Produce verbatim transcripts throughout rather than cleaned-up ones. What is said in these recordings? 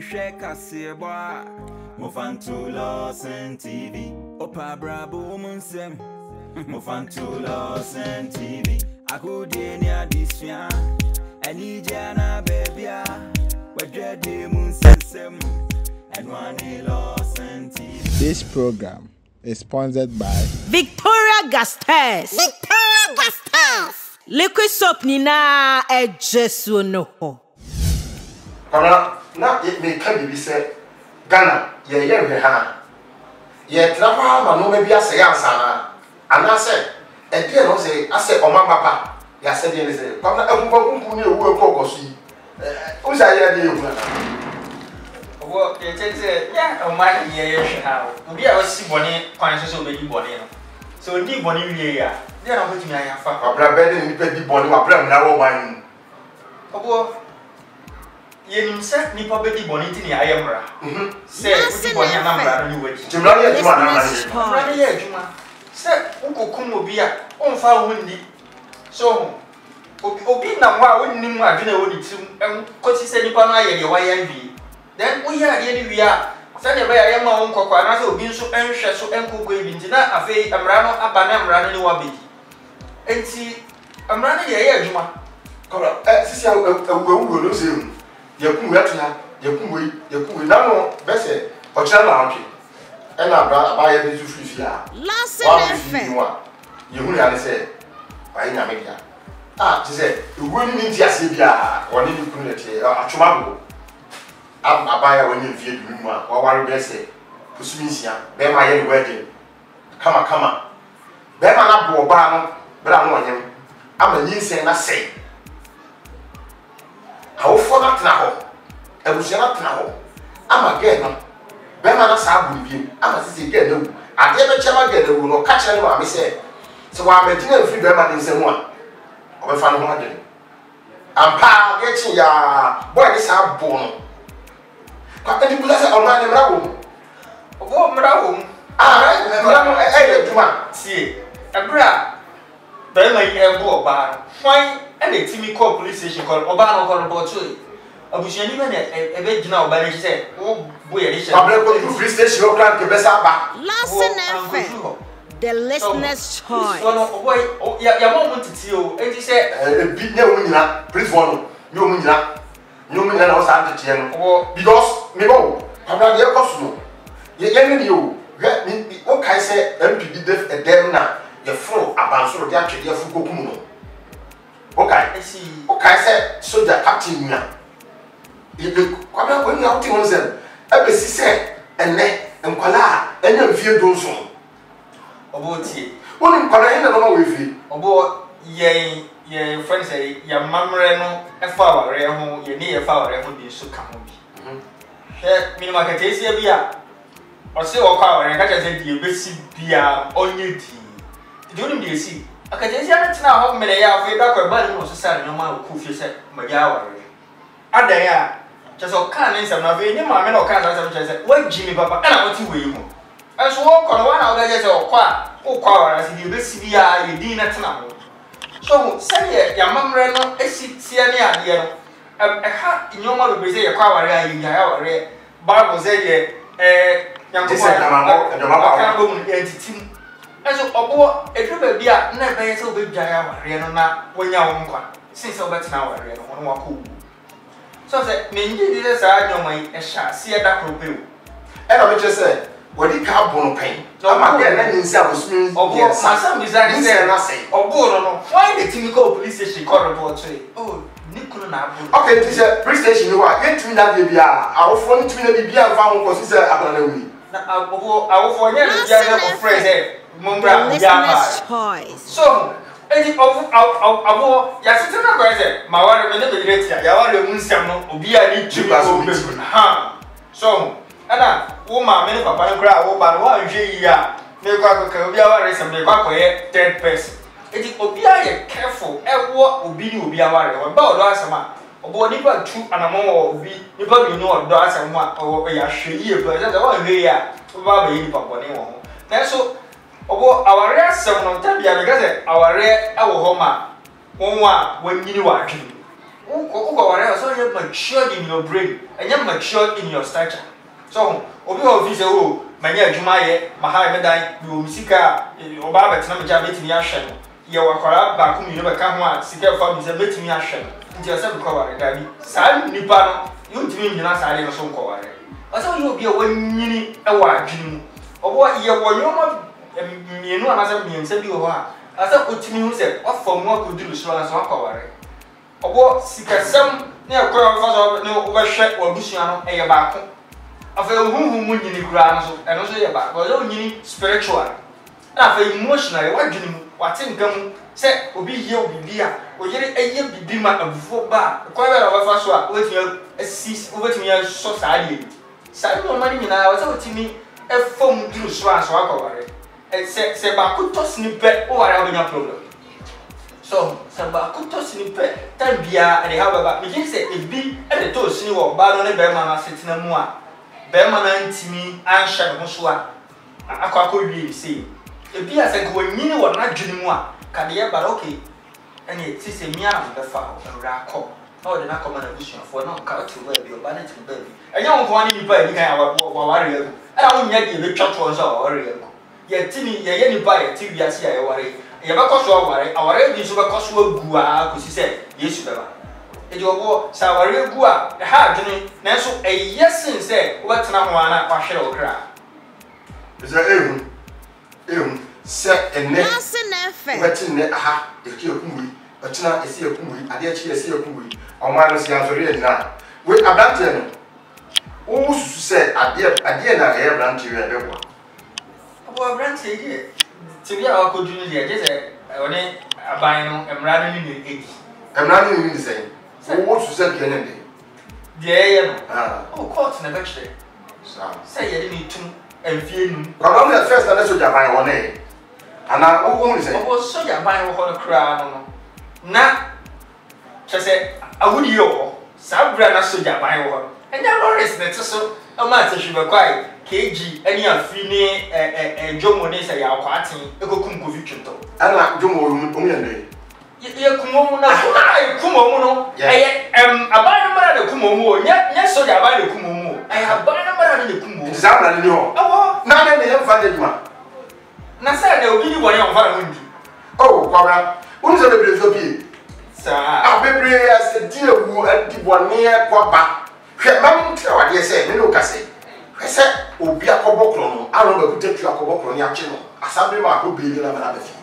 shake a seba. Mofanto Lawson T V. Opa Brabo Munsem. Mofanto Lawson T V. I could near this year. And Ijana baby. Where the Munsem. And one Lawson T V. This program is sponsored by Victoria Gasters. Victoria Gasters. Liquid soap nina e jesu no ho. Kona na me ka bibi se Ghana ye ye hwe ha. Ye tra ha ma no ma bi ase ya ansa na. Ana se e die no se ase o ma papa. Ya se die ne se kona efunfa kunku ni ewu e ko gosu yi. Eh o sa ye die ewu na. Obo ye tete ya o ma ye ye hwe ha. Obi a wasi boni kwan so so be di boni no. So di boni wie ya. Dia na hotumi anya fa. Abra be de ni pe di boni wa bra na wo man. Obo yenim se nipa be di boni ti ni ayemra. Mhm. Se di boni amamra no ni waji. Timra ye juma na na ni. Amra ye adwuma. Se ukokum obi a onfa wo ndi. So obi obi na wa wonni mu adwena wo di tim em kosi se nipa no aye de wa ya wi. Then wo ya de ni wi a se ne be ya ye ma won kokwa na se obi nso enhwe so enkogo ebi nti na afei amra no aba na amra no ni wa be. Enti amra no ye ye adwuma. Kora eh sisi awu awu no se mu. Yakum yatua yakum yi yakum yi na no be se o kira na antwe e na bra ba ye be zufri fi a Lawson F M. ye hu ya ne se ba ye nyame dia ah ti se ewu ni nti ase bia woni ni kunu lete atwoma go am abaya woni mfie du mu a wa ware be se kusumi nsia be ma ye ni wedding kama kama be ma na bo ba no bra no onyem ama nyinsen na sei how for that now? I was not now. I'm again. Bema Sabu, I'm a city get no. I never chama get the rule or catch anyone, I say. So I'm a dinner free Bema in some one. Or if I'm wondering. I'm pa getting ya boy, this are born. But any blessed on my name. Obo mra Ah, I do one. See, a bra. Bema ye bo ba. Why and the Timmy call police station call Obama call about two. Abushani man a bed now by say, oh boy, I'm free station of Grand Quebec. Lawson F M. The listener's choice. Oh boy, oh yeah, your mom wanted to you, and he said, a big no winner, please one, no winner, no winner was under ten. Because me go, I'm not your costume. You get you, get me, what can I say, M P D deaf a damn now, your flow about so the actually your food. Okay, I see. Okay, I said, soldier captain now. You come out when you're out on them. Every said, and then, and Kola, and then fear those on. About it. One in Kola, and no with you. About ye, ye friends say, your mamma, a flower, you need a flower, and be so come. Here, me, my Catasia beer. Or say, or power, and I said, you basic beer on your tea. Do you see? I can just now how many are afraid that my was a son, no man who said, my hour. Are there? Just all kinds of nothing, no man or kinds of just what Jimmy Papa, and I want to wait you. As walk on one hour, yes, or quite, or quite as you be severe, you did not know. So, say, your mum ran on a seat near the a hat in your mother, be say a quire in your hour. Bible said, eh, young woman, entity. So, obo edru bia na be so be dwan aware no na wonya wo nkwa since obet na aware no no wako so say me ngi di sa nyoma yi e sha se e da krope o e na me che say wodi ka bo no pen ama ge na nsi abosumi obo masa bizarre say obo no no why the team go police station call report say oh nikunu na abo okay this is police station no wa get me na bia awofo no tumi na bia fa ho ko say abana na wi na obo awofo nya bia na ko friend eh Mumbra, choice. So, any of our Yasit na present, my one of the great Yawa Munsam, Obia need to ha. So, Anna, woman, many papa and cry over one year, make up a Obia some dead person. It is Obia careful, and what will be Obia about Rasama, or Bonipa two and a more will be, you probably know Dars and one or a shady person, the one here, Baba Papa. That's so. Obo our rare seven on tabia because our rare our homa one one when you are who go whatever, so you're matured in your brain and you're matured in your stature. So, Obi of his oh, Mania Jumaye, Mahamedai, Musika, Obaba, Tanamaja, meeting Yashan. You are corrupt back whom you never come on, Sika from is a meeting Yashan. Into yourself, cover, Daddy. Sam Nipano, you to me, you're not silent or so cover. I saw you be a one minute a while, Jim. Or what you were your you know, another means, said you are. I thought what to me, who said, what for more could do so as one cover. Or what Sika some near Corral no overshed or Luciano, a back. I feel who moon in the ground and also about, but only spiritual. I feel emotional, what do you what in come say, will be here, will be here, or yet a year be dimmer and before bar, quite a first one, with your cease over to me society. Simon money in I was over to me a phone to swans walk over it. And said, say, but could toss snippet or I have no problem. So, some could toss snippet, then be and they have about me. He said, if be at the toast, you or bad on a bear sitting a moor. Bearman to me, and Shan Mosua. I could be say. If be as a go mean or not Junimua, can be but okay. And it is a mere of the fowl, and racco. Oh, the not common vision for no couch to baby or banner to baby. And you don't want any baby, I warrior. I don't yet the church was our warrior. Yet, Timmy, ye any buy a T V as I worry. You have a cost of worry, our ready to a cost of Gua, because he said, yes, you ever. And your war, Savary Gua, a hard journey, Nanso, a yes, and say, what's not one at Pashel cry. Is there a room? Set a net, what's in the ha, if you're Kumi, but not a sea of Kumi, I dare see a sea of Kumi, or minus the answer now. Wait, a blank who said, I dare, I dare not hear blank to you and everyone. Oh, blank here. To be our could you just a bino and running in the eighty. I'm running in the same. So, what's to say the enemy? Yeah, oh, courts never say. Say you didn't need to and fear you. But only at first, unless you buy one name. And I only say, oh, so you buy a whole crown. Now, she said, I would you, some brand so you buy one. And there is not so a matter she required. K G, any of Fini and Joe Monet, I are parting, a cookum conviction. I like Joe Monet. You come on, I am a banner of Kumo, yes, so you buy the Kumo. I have banner of the Kumo. It's out of the door. Oh, now they have found it. Nasa, they will be one of our oh, Cobra, who's a little bit of you? Sir, I'll be brave as a dear who had the one near Quaba. Mamma, what you say, no cassette. I said, oh, be a cobocron. I don't know who take you a cobocron, your channel. A Sabre Mark will be in another thing.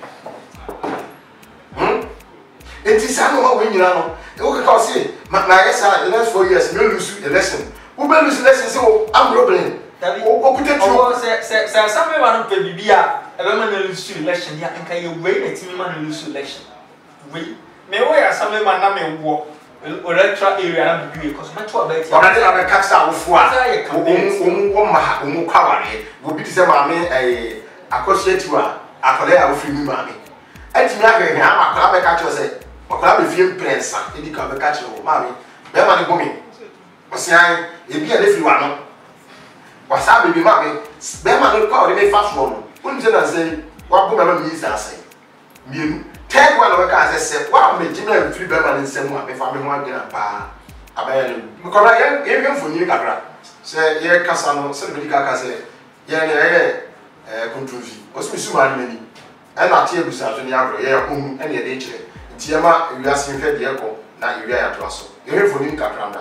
It is animal when you know. You can see, my son, the next four years, no lose the lesson. Who will lose the lesson? So I'm rubbing. Oh, put it to say, somebody want to be a woman lose the election. Yeah, and can you wait a team man lose the election? We may wear some man name walk or electoral area because my twelve days. But I didn't have a catch out of one. Umukawari will be the same. I mean, a associate to a colleague of free mammy. And to me, I'm a catcher say. Ọkọ be film prensa e di ka be ka kire o mami be ma ni gomi o se an e bi e le fi wa no wa sa be bi mami be ma no kwa o de fa so no o ni se na say wa go me ma mi sa say mienu third one we ka say say wa me ji na fi be ma ni nsem a me fa me ho agina pa abaya ni ko na ye ye ye fo ni kakra say ye kasa no se be di ka ka say ye ne ye eh controversy o se mi su ma ni ni e na tie bu sa so ni agro ye ko hu e ne de kire Tiama, you are seeing the echo, now you are to us. You have for Catranda.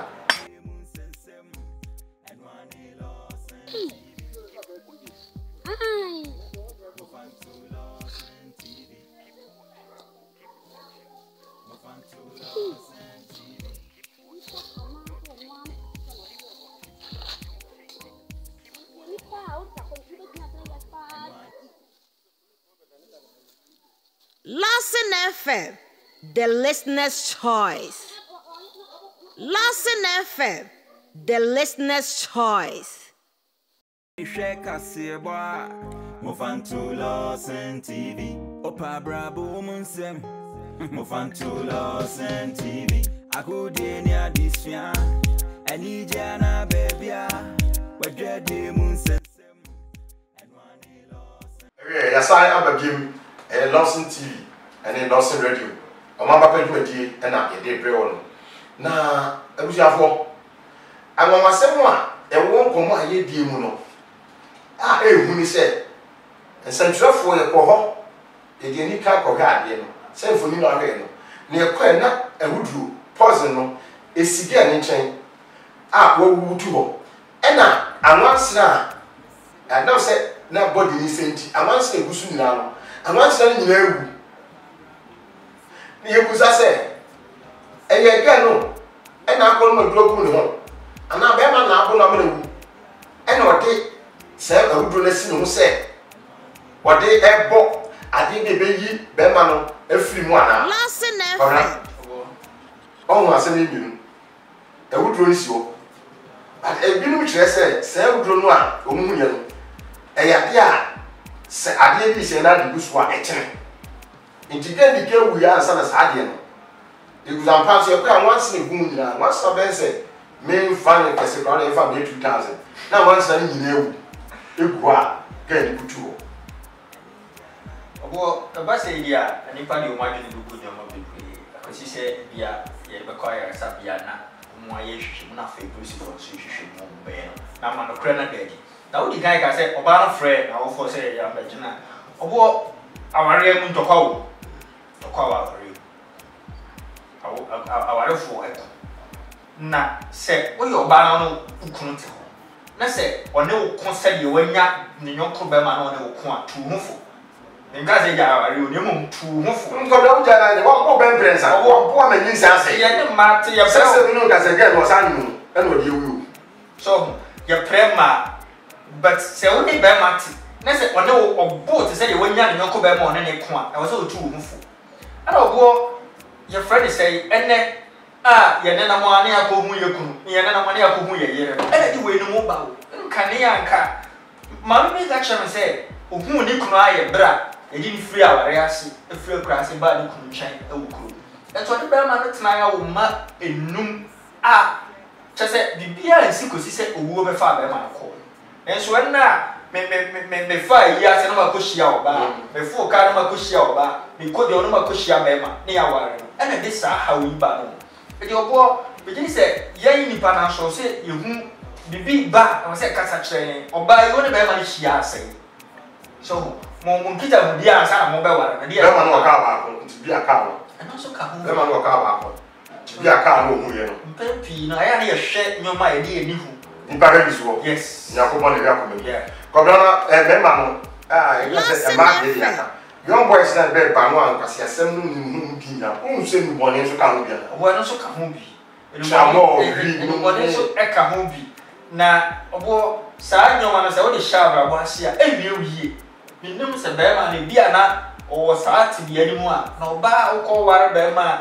Lawson F M. The listener's choice. Lawson F M, the listener's choice. Mofantu Lawson T V. Opa brabo munsem. Mofantu Lawson T V. Akudie ni adisya. Enija na bebia. Wedre de munsem. Okay, yes, I am a game. Lawson T V and Lawson Radio. Omamba Pedro and I did brew on. na abusuafo anwamasem a ewo nkomo aye die mu no a ehu ni se nsantrafo ye ko ho e de ni ka ko ga ade no se mfoni no ahwe no ne ko na ehuduru pause no esigi ani nchen a wo wutu ho e na anwansra a na se na body ni senti anwansra egusu nyina no anwansra ni nyina ewu ni egusa se eye ga no e na akọ no duro ku ne ho ana be ma na abo na me ewu e na ode se ehuduru na si no se ode ebo ade de be yi be ma no efiri mu ana Listen now. Oh, I said, you a wood run so. But a bit which I said, Sam Drona, Omunian, a yadia, say, I did this and I did one at ten. In today, the girl we are son as Hadian. It was on pass your crown once in a wound, once a man said, main fine and Castle if I made two thousand. Now, once I knew you go get the two. Well, the bus idea, and if I do imagine you good, you might be because she said, yeah. Ye bekoya sabiana mo ayehwe na fe principle so hwehwe mo be no na ma no kra na dedi na wo di guy ka say oba no frɛ na wo for say ya magina obo aware mu ntokwa wo ntokwa wa aware awo aware fo eko na se wo yo oba na no ukunu te ho na se one wo ko sɛ de wanya ne nyonko be ma na one wo ko a tu hufo nga se ja aware o ne mo tu hufo Nko da uja na wo ko ben prensa wo bo ma nyi sanse ye ne ma te ye se se no ga se ga no san nu e no de wu so ye prema but se wo ne be ma te na se one wo obo te se de wanya ne nyonko be ma one ne ko a e wo se o tu hufo ana obo ye friend say ene a ye ne na mo ane akohu ye kunu ye ne na mo ane akohu ye yere e na di we no mo ba wo nka ne yanka ma me ga chere me say ohu ni kunu aye bra eji ni free aware ase e free krase ba ni kunu chen e wukuru e to de be ma no tena ya wo ma enum a chese bibia ensi kosi se owuo be fa be ma no ko enso na me me me me fa yi ase no ma ko hia oba me fu ka no ma ko hia oba me ko de no ma ko hia be ma ne ya ware no e na de sa ha wi ba no e de obo be ji se ye ni pa na so se ye hu bibi ba o se kasa kire oba yi woni be ma ni hia ase so mo mo kita mo dia sa mo be ware na dia be ma no ka ba ko ti bi aka no and also ka hu be ma no ka ba ko ti bi aka no hu ye no mpepi na ya na ye hwe nyoma ye ni enihu ni ba re so yes nya ko mo ne ya ko me yeah ko na e be ma no ah e se e ma de ya young boys na be ba no an kwase asem no ni hu bi na o se ni bone so ka no bi na obo no so ka hu bi Chamo bi no mo ne so e ka hu bi na obo sa nyoma no se wo de shabra bo asia e wie wie minum se be ma ne bia na o saati bi animu a na oba ukọ ware be ma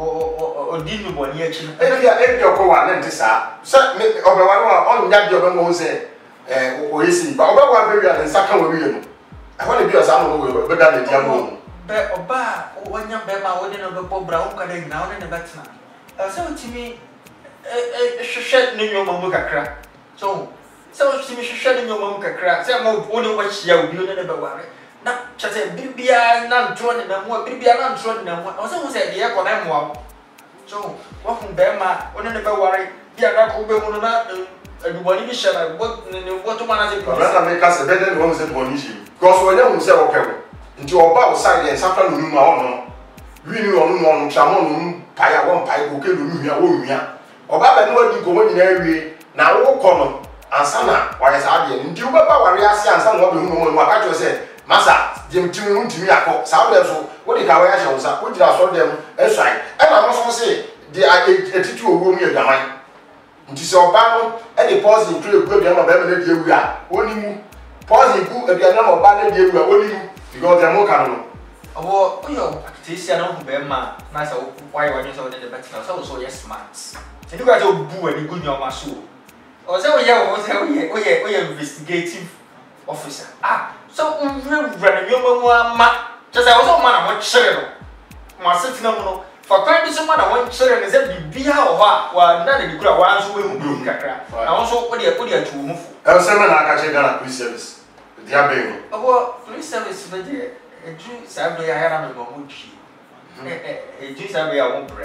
o o dinu boni achi e bia e bia ko wa na ntisa se obe wa no on nya bia obe mo se eh o yesi ba obe wa be wi a nsa ka wa wi no e ho ne bia sa no wo be da na dia mo be oba o wanya be ma wo de no be po bra wo ka de na wo ne betina e se utimi e e hwehwe ne nyoma mu kakra so se utimi hwehwe ne nyoma mu kakra se mo wo ne wo hia obi ne be ware na chase bibia na ntro ne na mo bibia na ntro ne na mo o se mo se de ye ko na mo so wo hu be ma one ne be ware bia na ko be mu na aduboni bi shara bo ne bo to ma na se ba na me ka se be de no se boni shi because when you say o kewo nti oba o side en safra no nu a ono wi ni ono no ono chamo no pa ya won pa ko ke no nu a wo nwia oba ba no adi ko mo nyina awie na wo ko no ansa na wa ya sa de nti wo ba ware ase ansa na wo be hu mo no aka jo se masa jem timu ntimi akọ sa wo so wo de ka wa ya hye sa wo jira so dem esai e na mo so se de etitu owo mu edaman nti se oba no e de pause in trade go de na ba me de ewu a woni mu pause ku e de na oba na de ewu a woni mu because dem mo kan no obo oyo akitisia na hu be ma na sa why why so de betina so so yes smart e duka jo bu ani good nyoma so o se wo ye wo se wo ye wo ye wo ye investigative officer ah so unrun nyoma mu ama just I was on man I chere no ma setina mu no for kwan bi so man I want chere ne se bibia ho ha wa na de kura wa nso we mu bi kakra na won so wo de wo de atu mu fu e se me na aka che Ghana police service dia be obo police service be de eju sabe ya ya na me mo mu ji eh eh eju sabe ya wo bre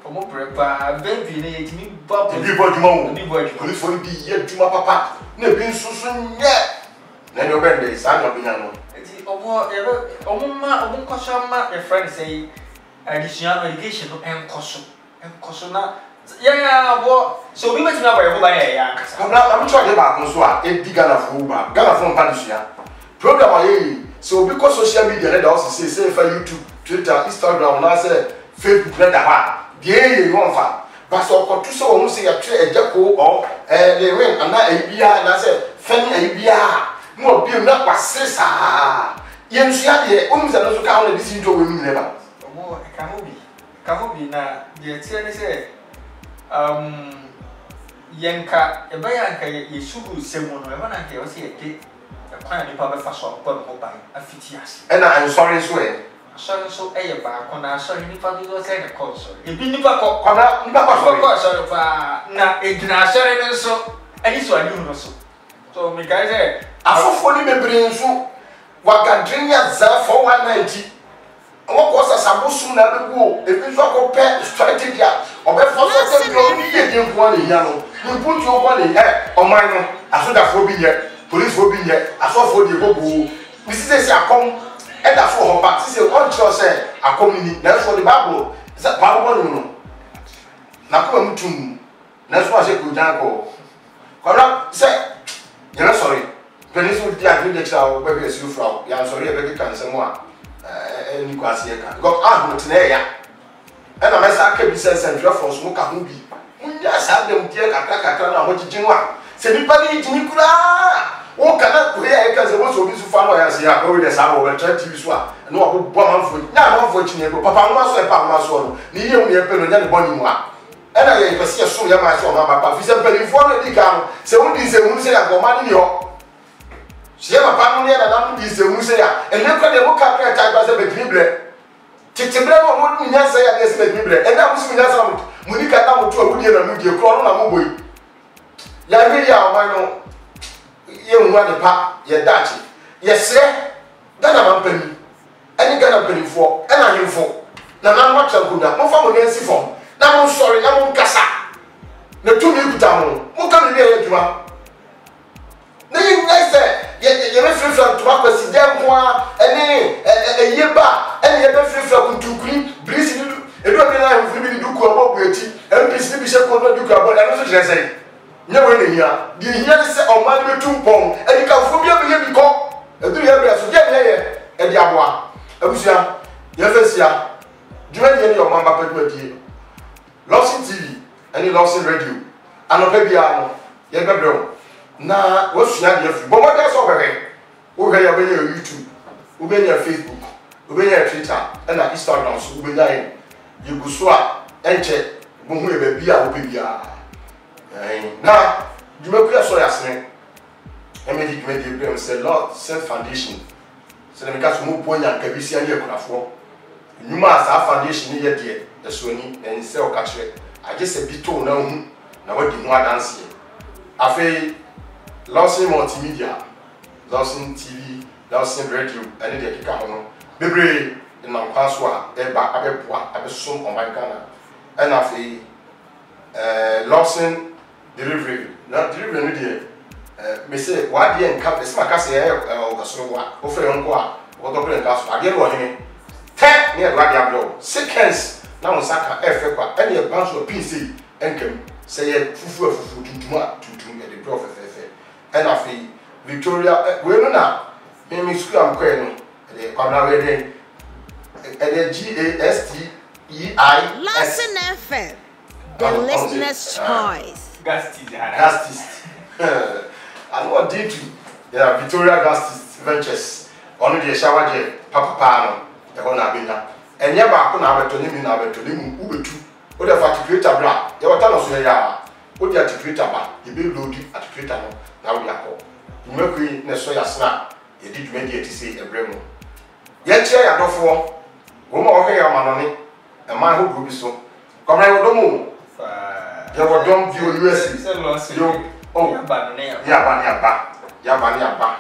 Omo prepa baby ne yetimi ba bi bo djuma wo bi bo djuma police for bi ye djuma papa na bi nsusu nye na ne obende sa na obinya no eti omo ebe omo ma omo nkosha ma e friend say additional education no enkoso enkoso na ya ya bo so bi betimi aba ye ho ba ya ya kasa na na mtwa de ba ko so a e di Ghana fo ba Ghana fo mpa dusua program aye so bi ko social media na da o say say fa YouTube Twitter Instagram na say Facebook na da ha die ye won fa ba so ko tu so won say ya twa ejako o eh le wen ana e bia na say fani e bia mo bi na kwasesa ye nsua de o mi za no so ka on na bisi to we mi ne ba omo e ka mo bi ka mo bi na de tie ne say um yenka e ba yanka ye suru semu no e ba na ka o say e de kwan ni pa be fa so ko no ba afiti ase e na I'm sorry so e sorry so e ye ba ko na sorry ni pa do say na call sorry e bi ni pa ko kwana ni pa ko ko sorry pa na e gina sorry ne so ani so ani no so so me guys say afofo ni bebre nso wagadrenya za four one nine won ko sasabo su na bebu e bi so ko pe strategy obe fo so te bi ni ye din ko ni ya no ni puti o ko ni eh oman no asoda fo bi ye police fo bi ye asofo de gogo mi se se akom e da fo ho ba se on tro se akom ni na so the bible za bible no na ko mutum na so ase ko jan ko ko na se you know sorry Penny so di agree the child baby as you from ya sorry e be kan se mo a eh ni kwase e ka because ah no tena ya e na mesa ka bi se central force mo ka ho bi munya sa dem tie kakra kakra na ho gigin wa se bi pa ni gini kura wo kana ko ya e ka se mo so bi su fa no ya se ya ko we de sa wo be T V so a no wa bo manfo na manfo chi ne ko papa mo so e pa mo so no ni ye mu ye pe no nya ne boni mu a e na ye ko se so ya ma se o ma papa fi se pe ni fo no di ka no se wo di se wo se ya go ma ni ho sie papa no ne na na di se hu se ya ene kwa de mo ka kra ta ba se be bible titibre mo mo nya se ya de se be bible ene mo se nya se mo mo ni ka na mo to awudie na mu die kro no na mo boy ya bi ya o ma no ye hu ane pa ye dachi ye se da na mampani ene ga na pani fo e na yemfo na na mo twa kuda mo fa mo ne si fo na mo sorry na mo kasa na tu mi kuta mo mo ka mi ye aduma na ye nese ye ye me free from to akwasi dem ho a ene eyeba ene ye be free from kuntukuri brisi ni edo bi na free bi duku abo bueti mpc bi she ko no duku abo na so kire sei nye we ne hia di hia se o ma be tumpon eni ka fu bi be ye bi ko edu ye be so je ye e di aboa abusia ye fesia dwuma ye ni o ma ba pedu adie Lawson T V eni Lawson Radio anopa bia no ye bebre na wo sua de afi bo mo da so bebe wo ga ya be na YouTube wo be na Facebook wo be na Twitter na Instagram so wo be na yin you go so a enche bo hu e ba bia wo be bia eh na djuma ku ya so ya sene e me di djuma di brem se Lord Self Foundation se na me ka so mo ponya ka bi si ani ekunafo nyuma sa foundation ni ye de e so ni en se o ka kire age se bi to na hu na wadi mu adanse afi Lawson Multimedia, Lawson T V, Lawson Radio, and the Kika Hono. Bebre in Nampaswa, Eba Abepua, Abesum on my Ghana, and of a Lawson Delivery. Not delivery, uh, me say, why the end cap is my case or Gasova, Ofe Unqua, or Doctor Gas, I get one in ten near Radiablo, seconds, now Saka, Efequa, any a bunch of P C, and can say, Fufu, Fufu, to to the prophet. And I feel Victoria, we know now. Me school am kwe no. The kwamna we dey. E dey G A S T E I. Lawson F M, the listener's choice. Gastis, Gastis. I know what did you? Yeah, Victoria Gastis Ventures. Onu dey shower dey papa pa no. E ho na benya. Enye ba ko na abeto ni mi na abeto ni mu ubetu. O dey fa creator bra. E wata no so ya. O dey creator ba. E be load at creator no. Na we akọ nwekwi ne so ya sna ye di dwuma di etise ebremu ye kire ya dofo wo ma ohwe ya manone e ma ho group so komra yo domo fa ye wo dom di U S yo oh ya ba ne ya ya ba ne ya ba ya ba ne ya ba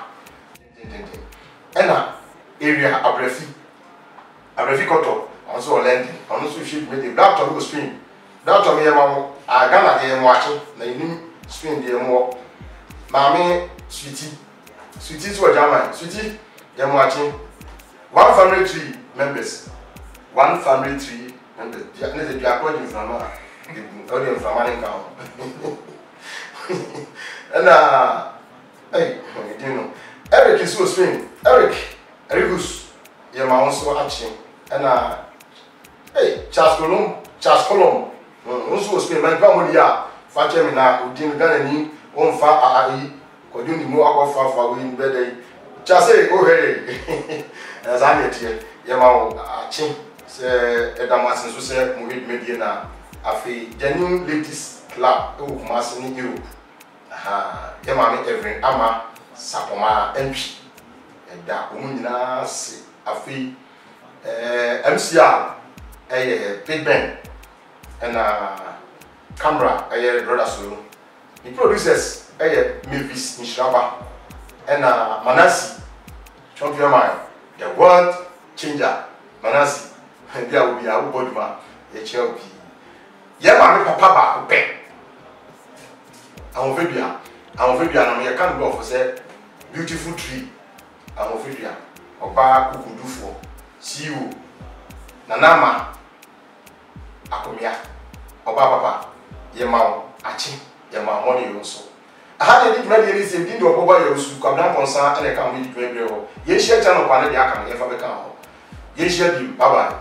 ena area abrefi abrefi koto on so lending on so ship with the laptop go stream doctor me ma a Ghana de mo achi na inim Spain de mo maame sweetie sweetie so German sweetie de mo achi one family tree members one family tree members ne de bia ko di frama de o de frama ne ka na hey you know Eric is so Spain Eric Ericus ye ma onso achi na hey Charles Colomb Charles Colomb onso Spain man ba mo dia fa chemi na odin Ghana ni on fa a ai ko dun ni mo akwa fa we ni bede chase o he as I met here ye ma achi se edamasin so se mo hit media na afi genuine ladies club o kuma se ni Europe aha ye ma me every ama sapoma mp eda o nyina se afi eh M C R eh Big Ben and uh camera eh brother so the producers eh Mavis Nishaba and uh Manasi champion man the world changer Manasi dia will be a body man e chelp ye ma me papa ba pe awon febia awon febia na me kan go for say beautiful tree awon febia oba kukudufo C E O nanama akomia oba papa ye ma achi ye ma money yonso aha de dwuma de ni se ndi do oba ye osu kwabna ponsa ene ka mo di dwuma bi ho ye hia cha no kwa ne de aka ye fa be ka ho ye hia bi baba